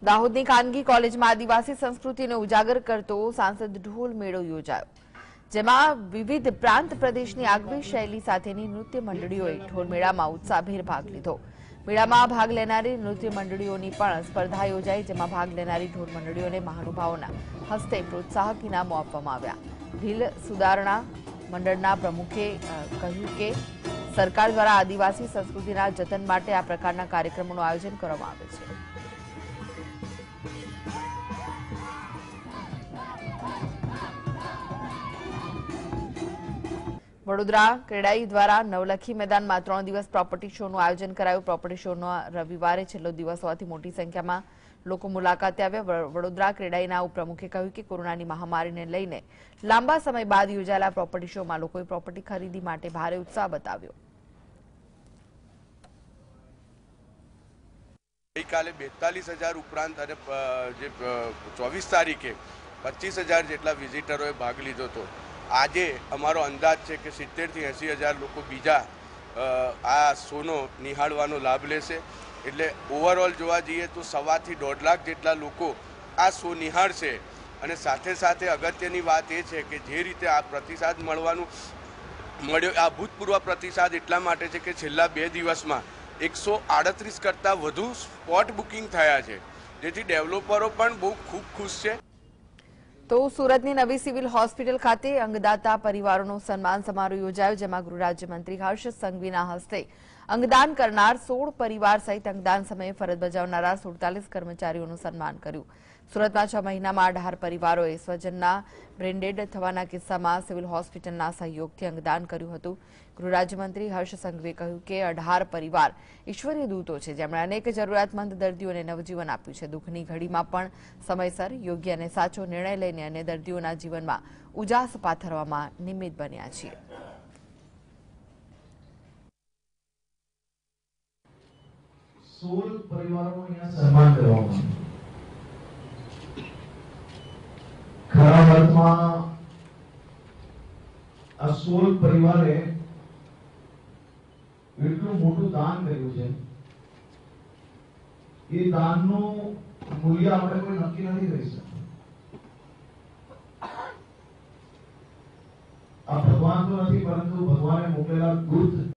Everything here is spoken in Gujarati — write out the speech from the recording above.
દાહોદની ખાનગી કોલેજમાં આદિવાસી સંસ્કૃતિને ઉજાગર કરતો સાંસદ ઢોલ મેળો યોજાયો, જેમાં વિવિધ પ્રાંત પ્રદેશની આગવી શૈલી સાથેની નૃત્ય મંડળીઓએ ઢોલ મેળામાં ઉત્સાહભેર ભાગ લીધો। મેળામાં ભાગ લેનારી નૃત્ય મંડળીઓની પણ સ્પર્ધા યોજાઈ, જેમાં ભાગ લેનારી ઢોલ મંડળીઓને મહાનુભાવોના હસ્તે પ્રોત્સાહક ઇનામો આપવામાં આવ્યા। ભીલ સુધારણા મંડળના પ્રમુખે કહ્યું કે સરકાર દ્વારા આદિવાસી સંસ્કૃતિના જતન માટે આ પ્રકારના કાર્યક્રમોનું આયોજન કરવામાં આવે છે। વડોદરા ક્રેડાઈ દ્વારા નવલખી મેદાનમાં 3 દિવસ પ્રોપર્ટી શોનું આયોજન કરાયું। પ્રોપર્ટી શોનો રવિવારે છેલ્લો દિવસ હોવાથી મોટી સંખ્યામાં લોકો મુલાકાતે આવ્યા। વડોદરા ક્રેડાઈના ઉપપ્રમુખે કહ્યું કે કોરોનાની મહામારીને લઈને લાંબા સમય બાદ યોજાયેલા પ્રોપર્ટી શોમાં લોકોએ પ્રોપર્ટી ખરીદી માટે ભારે ઉત્સાહ બતાવ્યો। ગઈકાલે 42,000 ઉપરાંત અને જે 24 તારીખે 25,000 જેટલા વિઝિટરોએ ભાગ લીધો હતો। આજે અમારો અંદાજ છે કે 70,000 થી 80,000 લોકો બીજા આ શોનો નિહાળવાનો લાભ લેશે। એટલે ઓવરઓલ જોવા જઈએ તો 1.25 થી 1.5 લાખ જેટલા લોકો આ શો નિહાળશે। અને સાથે સાથે અગત્યની વાત એ છે કે જે રીતે આ પ્રતિસાદ મળ્યો, આ ભૂતપૂર્વ પ્રતિસાદ એટલા માટે છે કે છેલ્લા 2 દિવસમાં 138 કરતાં વધુ સ્પોટ બુકિંગ થયા છે, જેથી ડેવલપરો પણ બહુ ખૂબ ખુશ છે। તો સુરતની નવી સિવિલ હોસ્પિટલ ખાતે અંગદાતા પરિવારોનો સન્માન સમારોહ યોજાયો, જેમાં ગૃહ રાજ્યમંત્રી હર્ષ સંઘવીના હસ્તે અંગદાન કરનાર 16 પરિવાર સહિત અંગદાન સમયે ફરજ બજાવનારા 47 કર્મચારીઓનું સન્માન કર્યું। સુરતમાં 6 મહિનામાં 18 પરિવારોએ સ્વજનના બ્રેનડેડ થવાના કિસ્સામાં સિવિલ હોસ્પિટલના સહયોગથી અંગદાન કર્યું હતું। ગૃહ રાજ્યમંત્રી હર્ષ સંઘવીએ કહ્યું કે 18 પરિવાર ઈશ્વરીય દૂતો છે, જેમણે અનેક જરૂરિયાતમંદ દર્દીઓને નવજીવન આપ્યું છે। દુઃખની ઘડીમાં પણ સમયસર યોગ્ય અને સાચો નિર્ણય લઈને અને દર્દીઓના જીવનમાં ઉજાસ પાથરવામાં નિમિત્ત બન્યા છીએ। સન્માન કરવામાં ખરા અર્થમાં આ 16 પરિવારે એટલું મોટું દાન કર્યું છે, એ દાનનું મૂલ્ય આપણે કોઈ નક્કી નથી કરી શકતા। આ ભગવાન તો નથી, પરંતુ ભગવાને મોકલેલા દૂત